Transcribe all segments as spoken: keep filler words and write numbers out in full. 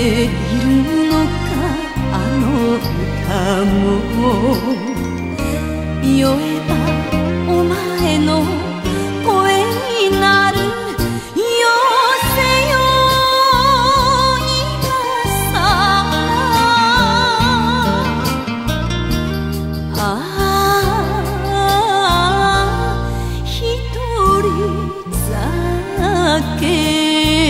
いるのかあの歌も。酔えばお前の声になる。よせよ今さら。ああ一人酒。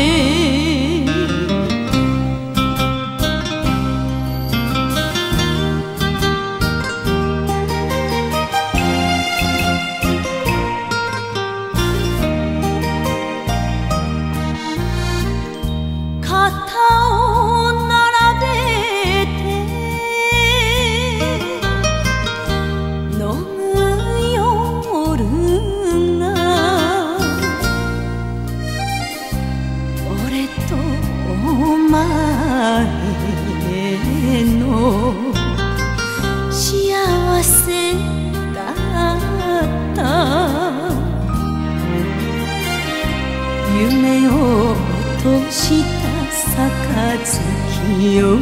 お前の幸せだった。夢を落とした暁よ、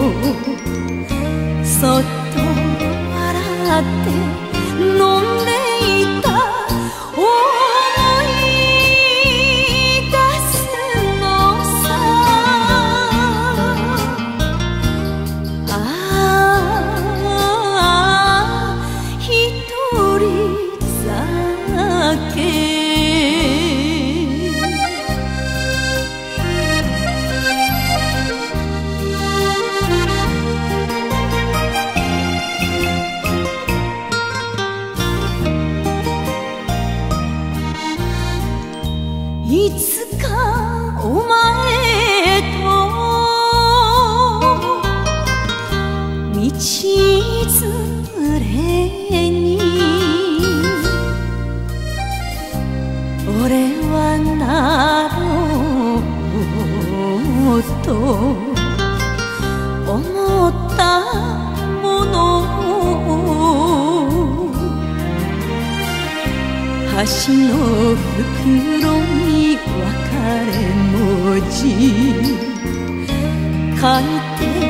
そっと笑って飲んでいた。いつかお前と道連れに俺はなろうと思ったもの。橋の袋に別れ文字書いて